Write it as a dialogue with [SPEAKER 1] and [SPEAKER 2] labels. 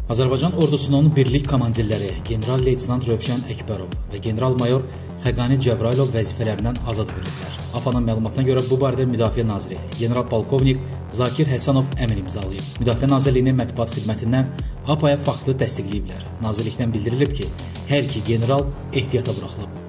[SPEAKER 1] Azərbaycan ordusunun birlik komandirləri general-leytenant Rövşən Əkbərov və general-mayor Xəqani Cəbrailov vəzifələrindən azad ediliblər. APA'nın məlumatına görə bu barədə Müdafiə naziri general-polkovnik Zakir Həsənov əmr imzalayıb. Müdafiə Nazirliyinin mətbuat xidmətindən APA'ya faktı təsdiqləyiblər. Nazirlikdən bildirilib ki, hər iki general ehtiyata buraxılıb.